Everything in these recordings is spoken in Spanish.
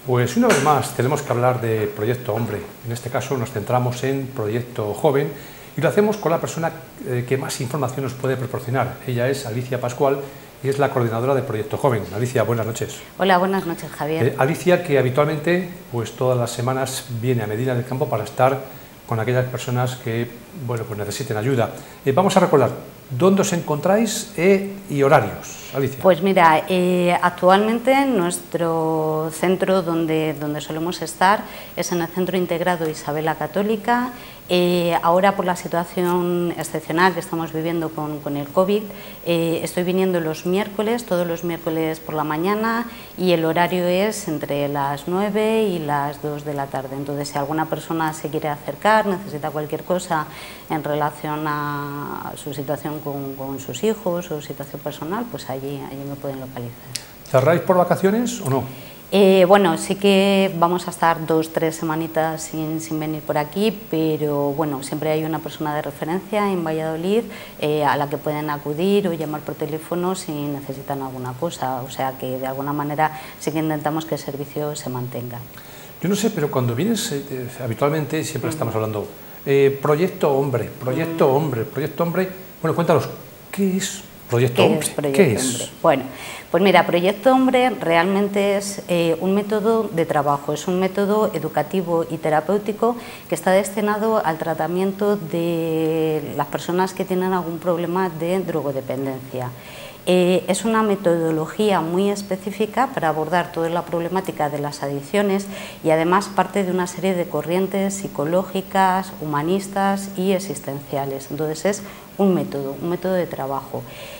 Pues una vez más tenemos que hablar de Proyecto Hombre. En este caso nos centramos en Proyecto Joven y lo hacemos con la persona que más información nos puede proporcionar. Ella es Alicia Pascual y es la coordinadora de Proyecto Joven. Alicia, buenas noches. Hola, buenas noches, Javier. Alicia, que habitualmente pues todas las semanas viene a Medina del Campo para estar con aquellas personas que pues necesiten ayuda. Vamos a recordar dónde os encontráis y horarios. Alicia. Pues mira, actualmente nuestro centro donde solemos estar es en el Centro Integrado Isabel la Católica. Ahora, por la situación excepcional que estamos viviendo con el COVID, estoy viniendo los miércoles, todos los miércoles por la mañana, y el horario es entre las 9 y las 2 de la tarde. Entonces, si alguna persona se quiere acercar, necesita cualquier cosa en relación a su situación con sus hijos o situación personal, pues allí me pueden localizar. ¿Cerráis por vacaciones o no? Bueno, sí que vamos a estar 2 o 3 semanitas sin venir por aquí, pero bueno, siempre hay una persona de referencia en Valladolid a la que pueden acudir o llamar por teléfono si necesitan alguna cosa, o sea que de alguna manera sí que intentamos que el servicio se mantenga. Yo no sé, pero cuando vienes habitualmente siempre estamos hablando Proyecto Hombre, Proyecto Hombre, Proyecto Hombre. Bueno, cuéntanos, ¿qué es Proyecto Hombre? ¿Qué es? Bueno, pues mira, Proyecto Hombre realmente es un método de trabajo, es un método educativo y terapéutico que está destinado al tratamiento de las personas que tienen algún problema de drogodependencia. Es una metodología muy específica para abordar toda la problemática de las adicciones y además parte de una serie de corrientes psicológicas, humanistas y existenciales. Entonces es un método de trabajo.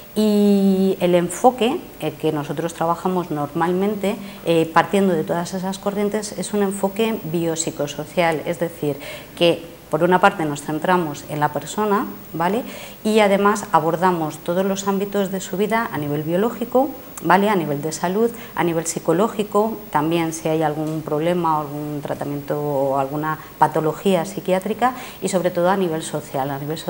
Y el enfoque que nosotros trabajamos normalmente, partiendo de todas esas corrientes, es un enfoque biopsicosocial, es decir, que por una parte nos centramos en la persona, ¿vale? Y además abordamos todos los ámbitos de su vida a nivel biológico, ¿vale? A nivel de salud, a nivel psicológico, también si hay algún problema o algún tratamiento o alguna patología psiquiátrica, y sobre todo a nivel social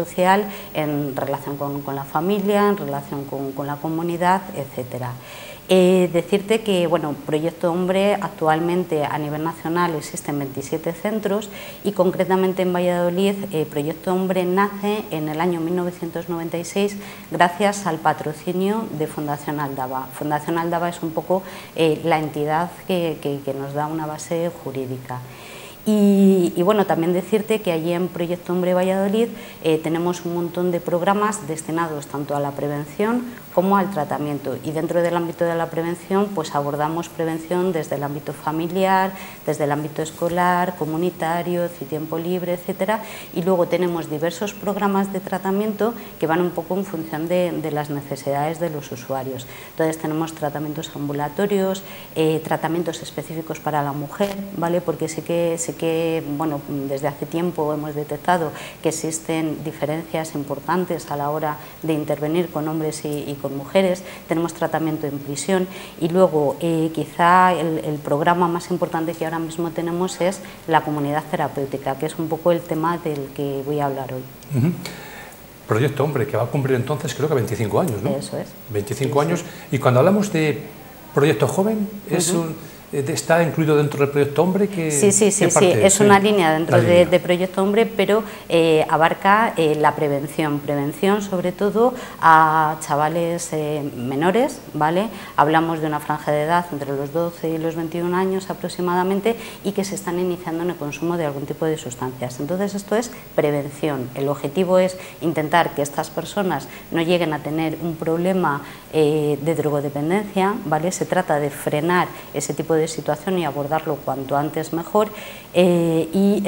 en relación con la familia, en relación con la comunidad, etcétera. Decirte que, bueno, Proyecto Hombre actualmente a nivel nacional existen 27 centros y concretamente en Valladolid Proyecto Hombre nace en el año 1996 gracias al patrocinio de Fundación Aldaba. Fundación Aldaba es un poco la entidad que nos da una base jurídica. Y bueno, también decirte que allí en Proyecto Hombre Valladolid tenemos un montón de programas destinados tanto a la prevención como al tratamiento, y dentro del ámbito de la prevención pues abordamos prevención desde el ámbito familiar, desde el ámbito escolar, comunitario, tiempo libre, etcétera, y luego tenemos diversos programas de tratamiento que van un poco en función de las necesidades de los usuarios. Entonces tenemos tratamientos ambulatorios, tratamientos específicos para la mujer, ¿vale? Porque sí que bueno, desde hace tiempo hemos detectado que existen diferencias importantes a la hora de intervenir con hombres y con mujeres. Tenemos tratamiento en prisión y luego quizá el programa más importante que ahora mismo tenemos es la comunidad terapéutica, que es un poco el tema del que voy a hablar hoy. Proyecto Hombre, que va a cumplir entonces creo que 25 años, ¿no? Eso es. 25 años. Y cuando hablamos de Proyecto Joven, ¿está incluido dentro del Proyecto Hombre? Sí, es una línea dentro de Proyecto Hombre, pero abarca la prevención sobre todo a chavales menores, ¿vale? Hablamos de una franja de edad entre los 12 y los 21 años aproximadamente y que se están iniciando en el consumo de algún tipo de sustancias. Entonces esto es prevención. El objetivo es intentar que estas personas no lleguen a tener un problema de drogodependencia, ¿vale? Se trata de frenar ese tipo de situación y abordarlo cuanto antes mejor, y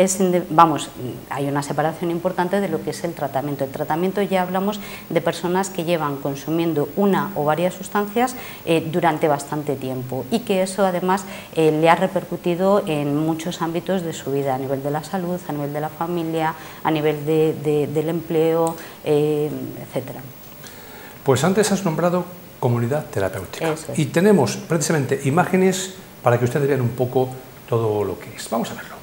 hay una separación importante de lo que es el tratamiento. El tratamiento ya hablamos de personas que llevan consumiendo una o varias sustancias durante bastante tiempo y que eso además le ha repercutido en muchos ámbitos de su vida, a nivel de la salud, a nivel de la familia, a nivel del empleo, etcétera. Pues antes has nombrado comunidad terapéutica. Eso es. Y tenemos precisamente imágenes para que ustedes vean un poco todo lo que es. Vamos a verlo.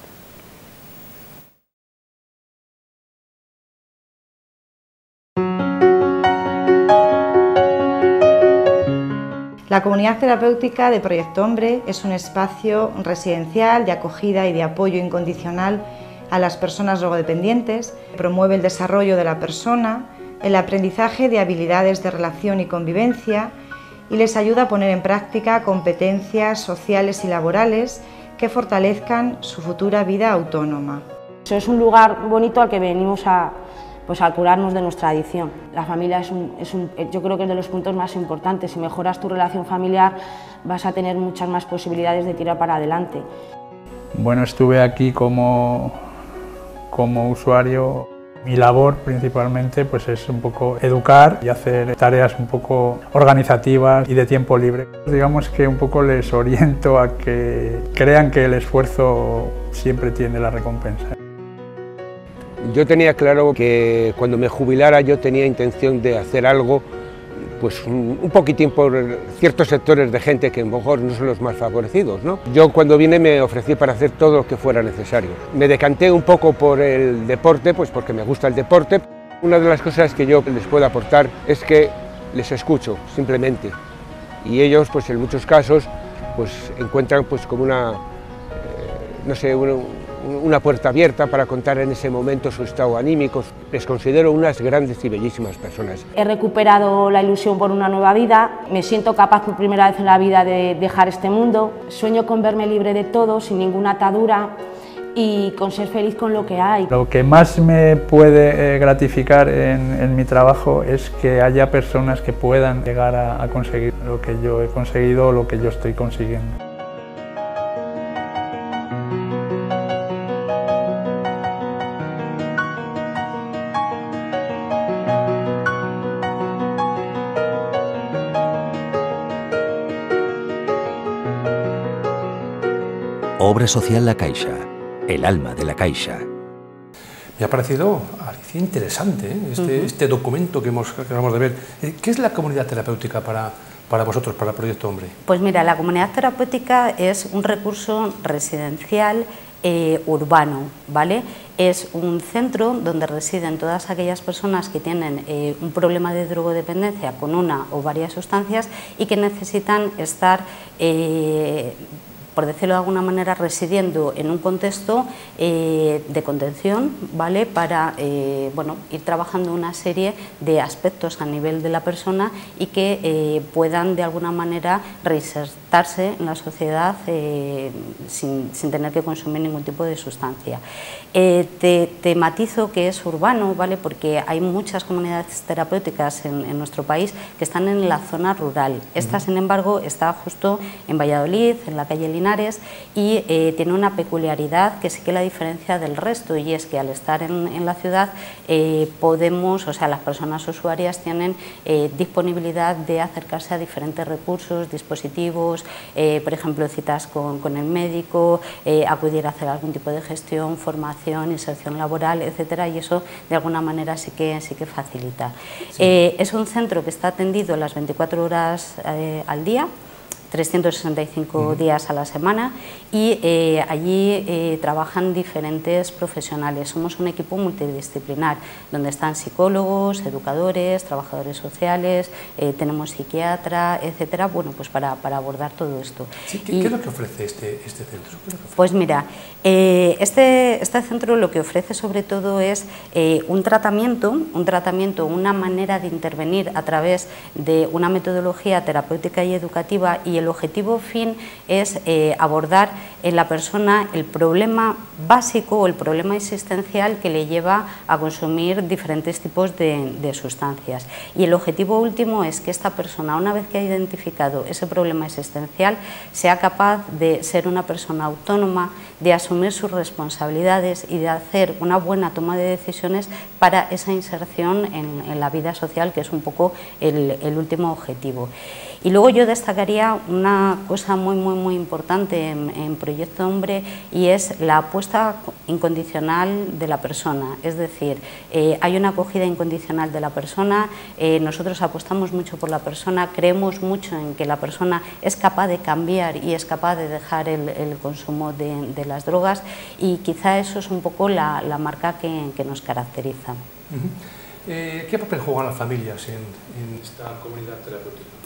La La comunidad terapéutica de Proyecto Hombre es un espacio residencial de acogida y de apoyo incondicional a las personas drogodependientes, promueve el desarrollo de la persona, el aprendizaje de habilidades de relación y convivencia y les ayuda a poner en práctica competencias sociales y laborales que fortalezcan su futura vida autónoma. Es un lugar bonito al que venimos a curarnos de nuestra adicción. La familia yo creo que es de los puntos más importantes. Si mejoras tu relación familiar vas a tener muchas más posibilidades de tirar para adelante. Bueno, estuve aquí como usuario. Mi labor principalmente pues es un poco educar y hacer tareas un poco organizativas y de tiempo libre. Digamos que un poco les oriento a que crean que el esfuerzo siempre tiene la recompensa. Yo tenía claro que cuando me jubilara yo tenía intención de hacer algo pues un poquitín por ciertos sectores de gente que a lo mejor no son los más favorecidos, ¿no? Yo cuando vine me ofrecí para hacer todo lo que fuera necesario. Me decanté un poco por el deporte, pues porque me gusta el deporte. Una de las cosas que yo les puedo aportar es que les escucho, simplemente. Y ellos, pues en muchos casos, pues encuentran pues como una puerta abierta para contar en ese momento su estado anímico. Les considero unas grandes y bellísimas personas. He recuperado la ilusión por una nueva vida, me siento capaz por primera vez en la vida de dejar este mundo, sueño con verme libre de todo, sin ninguna atadura y con ser feliz con lo que hay. Lo que más me puede gratificar en mi trabajo es que haya personas que puedan llegar a conseguir lo que yo he conseguido o lo que yo estoy consiguiendo. Obra social La Caixa, el alma de la Caixa. Me ha parecido interesante este documento que acabamos de ver. ¿Qué es la comunidad terapéutica para vosotros, para el Proyecto Hombre? Pues mira, la comunidad terapéutica es un recurso residencial urbano, ¿vale? Es un centro donde residen todas aquellas personas que tienen un problema de drogodependencia con una o varias sustancias y que necesitan estar por decirlo de alguna manera, residiendo en un contexto de contención, ¿vale? Para ir trabajando una serie de aspectos a nivel de la persona y que puedan de alguna manera reinsertarse en la sociedad sin tener que consumir ningún tipo de sustancia. Te matizo que es urbano, ¿vale? Porque hay muchas comunidades terapéuticas en nuestro país que están en la zona rural. Esta, sin embargo, está justo en Valladolid, en la calle Linares, y tiene una peculiaridad que sí que la diferencia del resto, y es que al estar en la ciudad las personas usuarias tienen disponibilidad de acercarse a diferentes recursos, dispositivos, por ejemplo citas con el médico, acudir a hacer algún tipo de gestión, formación, inserción laboral, etcétera, y eso de alguna manera sí que facilita. Sí. Es un centro que está atendido las 24 horas al día, 365 días a la semana, y allí trabajan diferentes profesionales. Somos un equipo multidisciplinar donde están psicólogos, educadores, trabajadores sociales, tenemos psiquiatra, etcétera, bueno, pues para abordar todo esto. Sí, ¿qué es lo que ofrece este centro? Pues mira, este centro lo que ofrece sobre todo es un tratamiento, una manera de intervenir a través de una metodología terapéutica y educativa, y el objetivo fin es abordar en la persona el problema básico o el problema existencial que le lleva a consumir diferentes tipos de sustancias. Y el objetivo último es que esta persona, una vez que ha identificado ese problema existencial, sea capaz de ser una persona autónoma, de asumir sus responsabilidades y de hacer una buena toma de decisiones para esa inserción en la vida social, que es un poco el último objetivo. Y luego yo destacaría una cosa muy importante en Proyecto Hombre, y es la apuesta incondicional de la persona. Es decir, hay una acogida incondicional de la persona, nosotros apostamos mucho por la persona, creemos mucho en que la persona es capaz de cambiar y es capaz de dejar el consumo de las drogas, y quizá eso es un poco la marca que nos caracteriza. ¿Qué papel juegan las familias en esta comunidad terapéutica?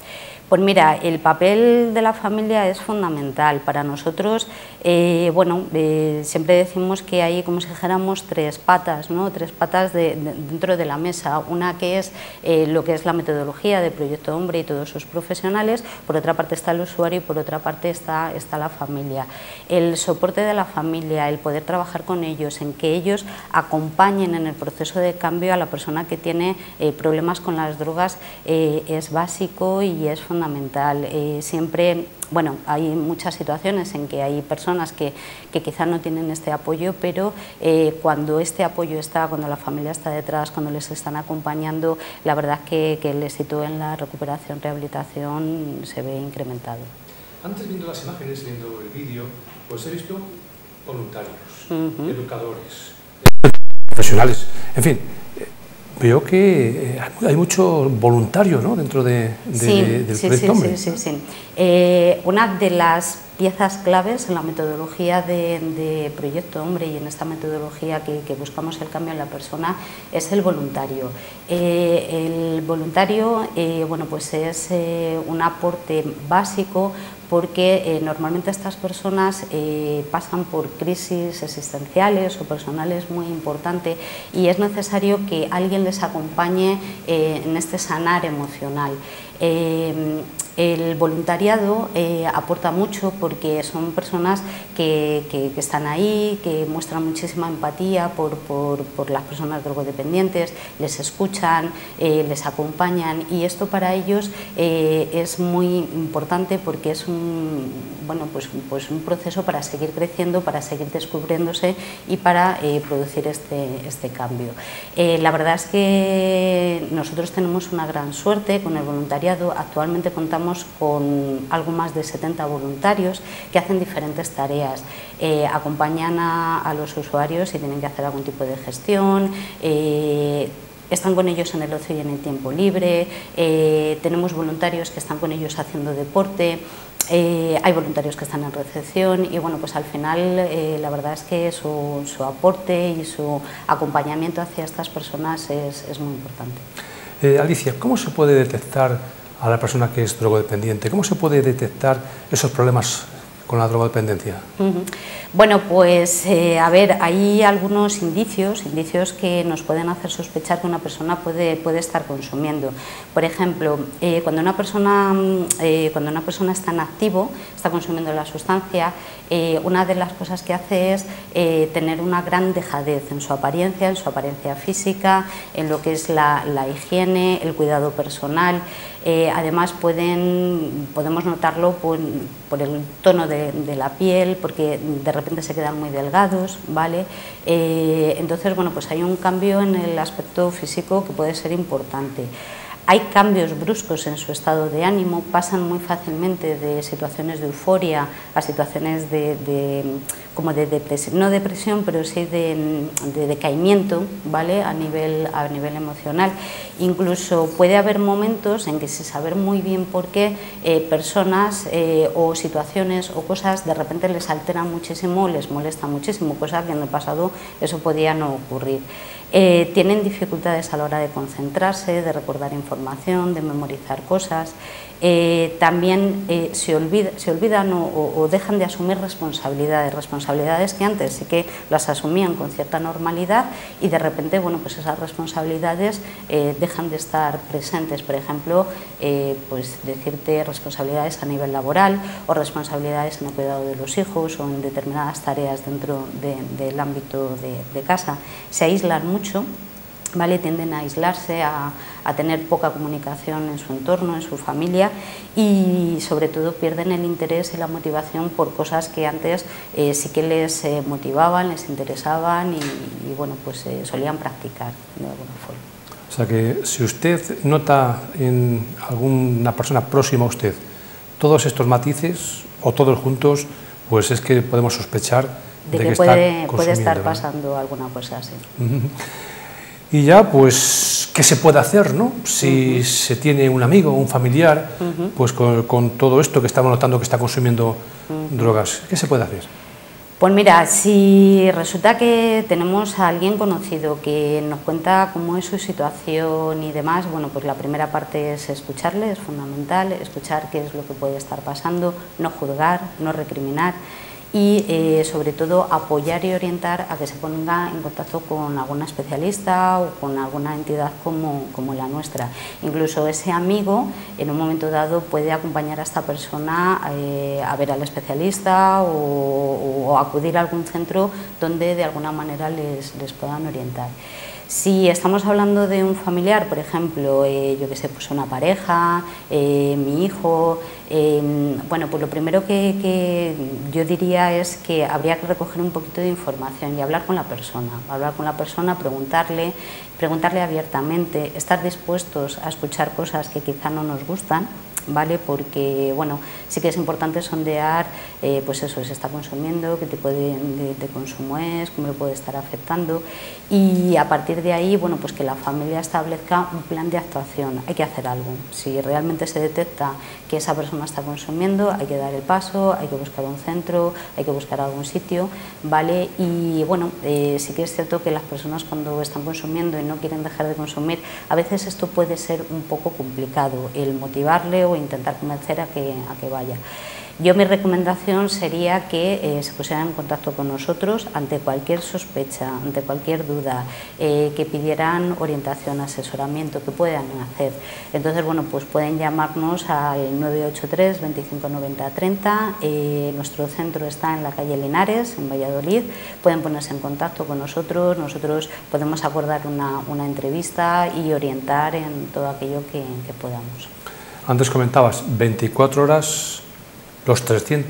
Pues mira, el papel de la familia es fundamental. Para nosotros, siempre decimos que hay, como si dijéramos, tres patas, ¿no? Tres patas dentro de la mesa. Una que es lo que es la metodología de Proyecto Hombre y todos sus profesionales, por otra parte está el usuario y por otra parte está la familia. El soporte de la familia, el poder trabajar con ellos, en que ellos acompañen en el proceso de cambio a la persona que tiene problemas con las drogas, es básico y es fundamental. Siempre, bueno, hay muchas situaciones en que hay personas que quizá no tienen este apoyo, pero cuando este apoyo está, cuando la familia está detrás, cuando les están acompañando, la verdad es que el éxito en la recuperación, rehabilitación se ve incrementado. Antes, viendo las imágenes, viendo el vídeo, pues he visto voluntarios, educadores, profesionales, en fin. Veo que hay mucho voluntario, ¿no?, dentro del Proyecto Hombre. Sí. Una de las piezas claves en la metodología de Proyecto Hombre y en esta metodología que buscamos el cambio en la persona es el voluntario. El voluntario pues es un aporte básico, porque normalmente estas personas pasan por crisis existenciales o personales muy importantes y es necesario que alguien les acompañe en este sanar emocional. El voluntariado aporta mucho porque son personas que están ahí, que muestran muchísima empatía por las personas drogodependientes, les escuchan, les acompañan, y esto para ellos es muy importante porque es un proceso para seguir creciendo, para seguir descubriéndose y para producir este cambio. La verdad es que nosotros tenemos una gran suerte con el voluntariado. Actualmente contamos con algo más de 70 voluntarios que hacen diferentes tareas. Acompañan a los usuarios si tienen que hacer algún tipo de gestión, están con ellos en el ocio y en el tiempo libre, tenemos voluntarios que están con ellos haciendo deporte, hay voluntarios que están en recepción y bueno, pues al final la verdad es que su aporte y su acompañamiento hacia estas personas es muy importante. Alicia, ¿cómo se puede detectar a la persona que es drogodependiente? ¿Cómo se puede detectar esos problemas con la drogodependencia? Bueno, pues hay algunos indicios que nos pueden hacer sospechar que una persona puede estar consumiendo. Por ejemplo, cuando una persona está en activo, está consumiendo la sustancia, una de las cosas que hace es tener una gran dejadez en su apariencia física, en lo que es la higiene, el cuidado personal. Además podemos notarlo por el tono de la piel, porque de repente se quedan muy delgados, ¿vale? Entonces, bueno, pues hay un cambio en el aspecto físico que puede ser importante. Hay cambios bruscos en su estado de ánimo, pasan muy fácilmente de situaciones de euforia a situaciones como de depresión, no depresión, pero sí de decaimiento, ¿vale?, a nivel emocional. Incluso puede haber momentos en que, sin saber muy bien por qué, personas o situaciones o cosas de repente les alteran muchísimo, les molesta muchísimo, cosa que en el pasado eso podía no ocurrir. Tienen dificultades a la hora de concentrarse, de recordar información, de memorizar cosas. También se olvidan o dejan de asumir responsabilidades que antes sí que las asumían con cierta normalidad y de repente, bueno, pues esas responsabilidades dejan de estar presentes. Por ejemplo, pues decirte responsabilidades a nivel laboral o responsabilidades en el cuidado de los hijos o en determinadas tareas dentro del ámbito de casa. Se aíslan mucho, ¿vale? Tienden a aislarse, a tener poca comunicación en su entorno, en su familia, y sobre todo pierden el interés y la motivación por cosas que antes sí que les motivaban, les interesaban y bueno, pues solían practicar de alguna forma. O sea que si usted nota en alguna persona próxima a usted todos estos matices o todos juntos, pues es que podemos sospechar de que puede estar pasando alguna cosa así. Y ya, pues, ¿qué se puede hacer, no? Si se tiene un amigo, un familiar, pues con todo esto que estamos notando que está consumiendo drogas, ¿qué se puede hacer? Pues mira, si resulta que tenemos a alguien conocido que nos cuenta cómo es su situación y demás, bueno, pues la primera parte es escucharle, es fundamental, escuchar qué es lo que puede estar pasando, no juzgar, no recriminar y sobre todo apoyar y orientar a que se ponga en contacto con alguna especialista o con alguna entidad como la nuestra. Incluso ese amigo en un momento dado puede acompañar a esta persona a ver al especialista o acudir a algún centro donde de alguna manera les puedan orientar. Si estamos hablando de un familiar, por ejemplo, yo que sé, pues una pareja, mi hijo, bueno, pues lo primero que yo diría es que habría que recoger un poquito de información y hablar con la persona, preguntarle abiertamente, estar dispuestos a escuchar cosas que quizá no nos gustan, ¿vale? Porque bueno, sí que es importante sondear, pues eso, se está consumiendo, qué tipo de consumo es, cómo le puede estar afectando y a partir de ahí, bueno, pues que la familia establezca un plan de actuación. Hay que hacer algo. Si realmente se detecta que esa persona está consumiendo, hay que dar el paso, hay que buscar un centro, hay que buscar algún sitio, ¿vale? Y bueno, sí que es cierto que las personas cuando están consumiendo y no quieren dejar de consumir, a veces esto puede ser un poco complicado, el motivarle o intentar convencer a que vaya. Yo mi recomendación sería que se pusieran en contacto con nosotros ante cualquier sospecha, ante cualquier duda, que pidieran orientación, asesoramiento, que puedan hacer. Entonces, bueno, pues pueden llamarnos al 983 25 90 30, nuestro centro está en la calle Linares, en Valladolid, pueden ponerse en contacto con nosotros, nosotros podemos acordar una entrevista y orientar en todo aquello que podamos. Antes comentabas 24 horas... los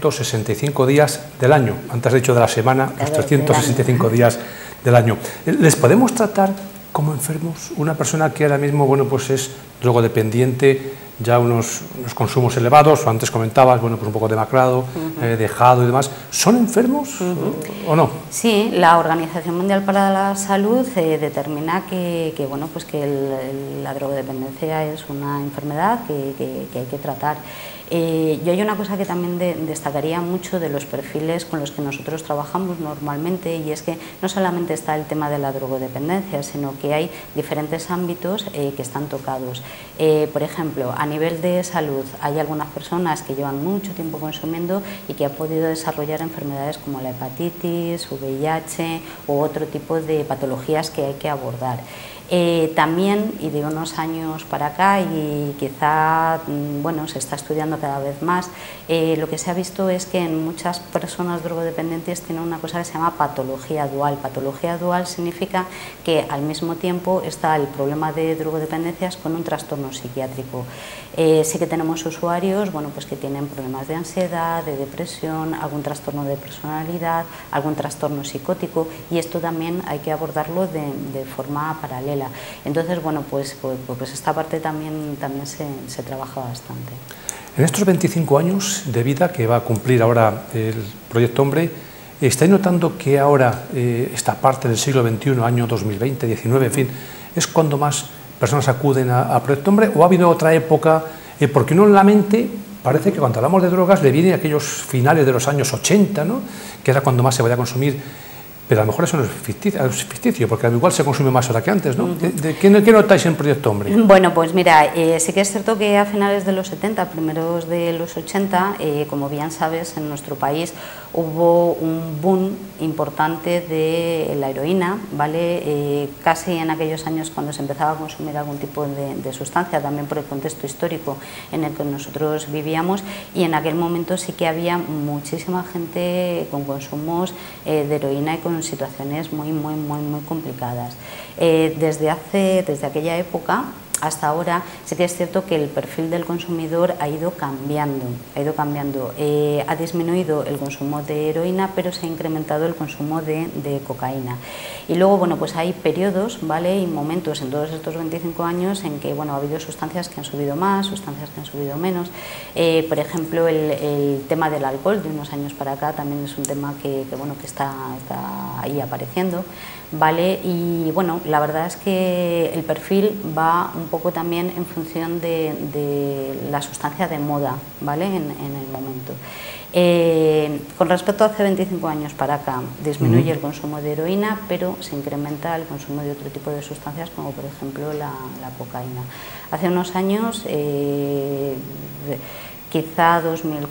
365 días del año, antes has dicho de la semana, los 365 días del año. ¿Les podemos tratar como enfermos? Una persona que ahora mismo, bueno, pues es drogodependiente, ya unos consumos elevados, o antes comentabas, bueno, pues un poco demacrado, dejado y demás, ¿son enfermos o no? Sí, la Organización Mundial para la Salud determina que bueno, pues que la drogodependencia es una enfermedad que hay que tratar. Yo hay una cosa que también destacaría mucho de los perfiles con los que nosotros trabajamos normalmente y es que no solamente está el tema de la drogodependencia, sino que hay diferentes ámbitos que están tocados. Por ejemplo, a nivel de salud hay algunas personas que llevan mucho tiempo consumiendo y que han podido desarrollar enfermedades como la hepatitis, VIH u otro tipo de patologías que hay que abordar. También, y de unos años para acá, y quizá bueno, se está estudiando cada vez más, lo que se ha visto es que en muchas personas drogodependientes tienen una cosa que se llama patología dual. Patología dual significa que al mismo tiempo está el problema de drogodependencias con un trastorno psiquiátrico. Sí que tenemos usuarios, bueno, pues que tienen problemas de ansiedad, de depresión, algún trastorno de personalidad, algún trastorno psicótico, y esto también hay que abordarlo de forma paralela. Entonces, bueno, pues esta parte también se trabaja bastante. En estos 25 años de vida que va a cumplir ahora el Proyecto Hombre, ¿estáis notando que ahora, esta parte del siglo XXI, año 2020, 19, en fin, es cuando más personas acuden a Proyecto Hombre, o ha habido otra época? Porque uno en la mente parece que cuando hablamos de drogas le viene aquellos finales de los años 80, ¿no?, que era cuando más se podía consumir. Pero a lo mejor eso no es ficticio, porque igual se consume más ahora que antes, ¿no? ¿Qué notáis en Proyecto Hombre? Bueno, pues mira, sí que es cierto que a finales de los 70, primeros de los 80, como bien sabes, en nuestro país hubo un boom importante de la heroína, ¿vale? Casi en aquellos años cuando se empezaba a consumir algún tipo de sustancia, también por el contexto histórico en el que nosotros vivíamos, y en aquel momento sí que había muchísima gente con consumos de heroína y con situaciones muy complicadas. Desde aquella época hasta ahora sí que es cierto que el perfil del consumidor ha ido cambiando, ha disminuido el consumo de heroína, pero se ha incrementado el consumo de cocaína. Y luego, bueno, pues hay periodos, ¿vale?, y momentos en todos estos 25 años en que, bueno, ha habido sustancias que han subido más, sustancias que han subido menos. Por ejemplo, el tema del alcohol, de unos años para acá, también es un tema que está ahí apareciendo, ¿vale? Y bueno, la verdad es que el perfil va un poco también en función de la sustancia de moda, ¿vale? En el momento. Con respecto a hace 25 años para acá, disminuye el consumo de heroína, pero se incrementa el consumo de otro tipo de sustancias, como por ejemplo la cocaína. Hace unos años, quizá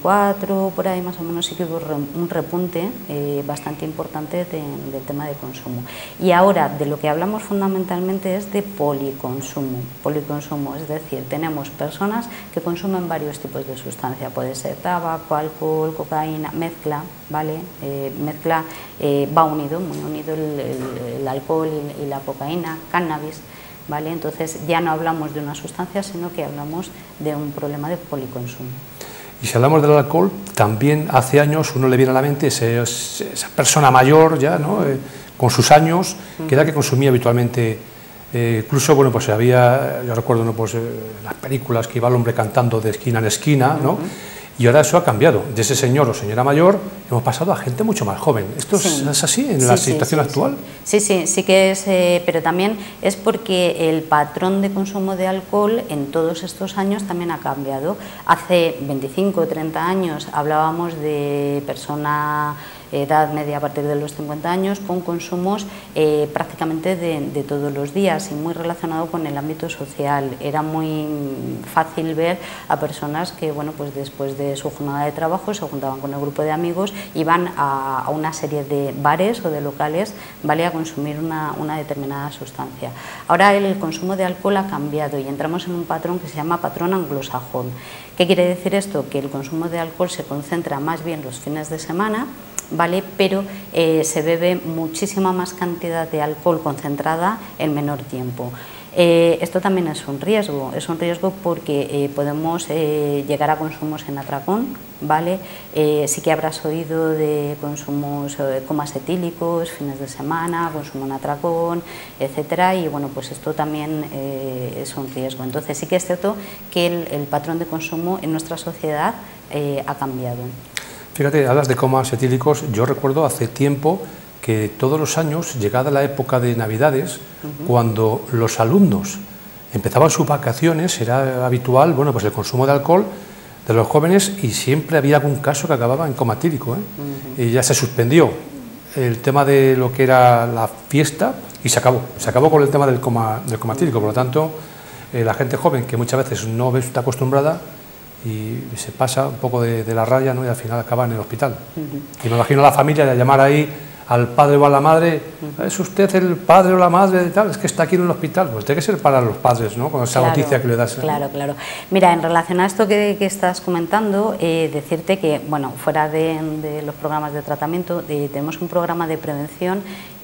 2004, por ahí más o menos, sí que hubo un repunte bastante importante del tema de consumo. Y ahora de lo que hablamos fundamentalmente es de policonsumo. Policonsumo, es decir, tenemos personas que consumen varios tipos de sustancia, puede ser tabaco, alcohol, cocaína, mezcla, ¿vale? Mezcla va unido, muy unido el alcohol y la cocaína, cannabis, ¿vale? Entonces ya no hablamos de una sustancia, sino que hablamos de un problema de policonsumo. Y si hablamos del alcohol, también hace años uno le viene a la mente esa persona mayor ya, ¿no? Con sus años, que era que consumía habitualmente, incluso, bueno, pues había, yo recuerdo, ¿no? Pues, las películas que iba el hombre cantando de esquina en esquina, ¿no? Y ahora eso ha cambiado. De ese señor o señora mayor hemos pasado a gente mucho más joven. ¿Esto es así en la situación actual? Sí que es, pero también es porque el patrón de consumo de alcohol en todos estos años también ha cambiado. Hace 25 o 30 años hablábamos de persona edad media a partir de los 50 años con consumos prácticamente de todos los días y muy relacionado con el ámbito social. Era muy fácil ver a personas que, bueno, pues después de su jornada de trabajo se juntaban con el grupo de amigos, iban a una serie de bares o de locales, ¿vale?, a consumir una determinada sustancia. Ahora el consumo de alcohol ha cambiado y entramos en un patrón que se llama patrón anglosajón. ¿Qué quiere decir esto? Que el consumo de alcohol se concentra más bien los fines de semana, ¿vale?, pero se bebe muchísima más cantidad de alcohol concentrada en menor tiempo. Esto también es un riesgo porque podemos llegar a consumos en atracón, ¿vale? Sí que habrás oído de consumos, comas etílicos, fines de semana, consumo en atracón, etcétera, y bueno, pues esto también es un riesgo. Entonces sí que es cierto que el patrón de consumo en nuestra sociedad ha cambiado. Fíjate, hablas de comas etílicos. Yo recuerdo hace tiempo que todos los años, llegada la época de Navidades, cuando los alumnos empezaban sus vacaciones, era habitual, bueno, pues el consumo de alcohol de los jóvenes y siempre había algún caso que acababa en coma etílico, y ya se suspendió el tema de lo que era la fiesta y se acabó con el tema del coma etílico. Por lo tanto, la gente joven que muchas veces no está acostumbrada y se pasa un poco de la raya, ¿no?, y al final acaba en el hospital. Y me imagino a la familia de llamar ahí al padre o a la madre, ¿es usted el padre o la madre de tal? Es que está aquí en el hospital. Pues tiene que ser para los padres, ¿no?, con esa noticia que le das. Claro. Mira, en relación a esto que estás comentando, decirte que, bueno, fuera de los programas de tratamiento, tenemos un programa de prevención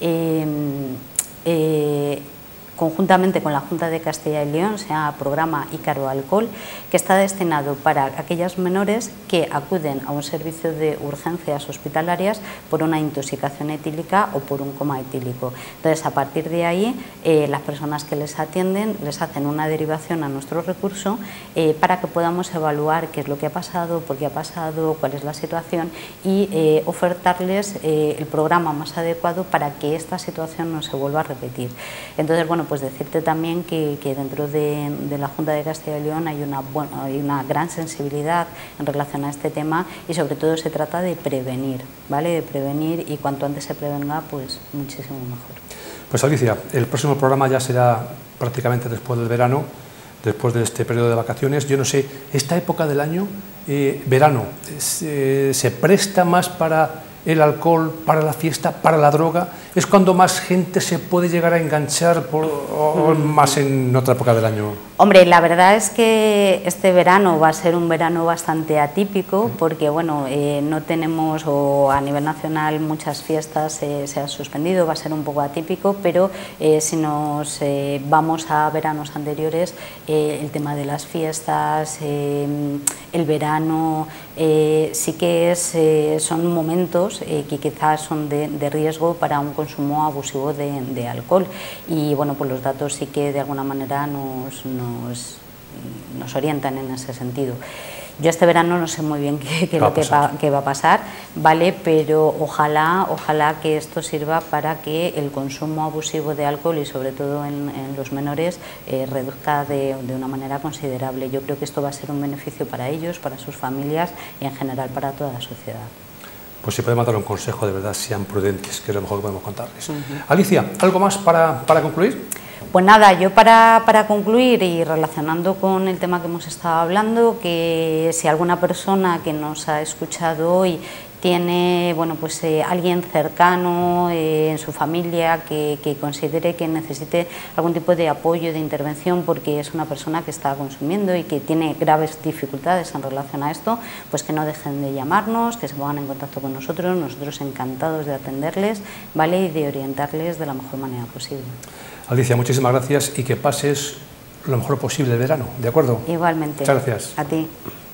conjuntamente con la Junta de Castilla y León, se llama Programa Ícaro Alcohol, que está destinado para aquellas menores que acuden a un servicio de urgencias hospitalarias por una intoxicación etílica o por un coma etílico. Entonces, a partir de ahí, las personas que les atienden les hacen una derivación a nuestro recurso para que podamos evaluar qué es lo que ha pasado, por qué ha pasado, cuál es la situación y ofertarles el programa más adecuado para que esta situación no se vuelva a repetir. Entonces, bueno, pues decirte también que dentro de la Junta de Castilla y León hay una gran sensibilidad en relación a este tema y sobre todo se trata de prevenir, ¿vale?, de prevenir, y cuanto antes se prevenga, pues muchísimo mejor. Pues Alicia, el próximo programa ya será prácticamente después del verano, después de este periodo de vacaciones. Yo no sé, esta época del año, verano, ¿se presta más para el alcohol, para la fiesta, para la droga? ¿Es cuando más gente se puede llegar a enganchar o más en otra época del año? Hombre, la verdad es que este verano va a ser un verano bastante atípico porque, bueno, no tenemos, o a nivel nacional, muchas fiestas se han suspendido, va a ser un poco atípico, pero si nos vamos a veranos anteriores, el tema de las fiestas, el verano, sí que son momentos que quizás son de riesgo para un consumo abusivo de alcohol, y bueno, pues los datos sí que de alguna manera nos orientan en ese sentido. Yo este verano no sé muy bien qué va a pasar, ¿vale? Pero ojalá que esto sirva para que el consumo abusivo de alcohol y sobre todo en los menores reduzca de una manera considerable. Yo creo que esto va a ser un beneficio para ellos, para sus familias y en general para toda la sociedad. Pues si podemos dar un consejo, de verdad, sean prudentes, que es lo mejor que podemos contarles. Alicia, ¿algo más para concluir? Pues nada, yo para concluir y relacionando con el tema que hemos estado hablando, que si alguna persona que nos ha escuchado hoy tiene alguien cercano en su familia que considere que necesite algún tipo de apoyo, de intervención, porque es una persona que está consumiendo y que tiene graves dificultades en relación a esto, pues que no dejen de llamarnos, que se pongan en contacto con nosotros encantados de atenderles, ¿vale? Y de orientarles de la mejor manera posible. Alicia, muchísimas gracias y que pases lo mejor posible el verano, ¿de acuerdo? Igualmente. Muchas gracias. A ti.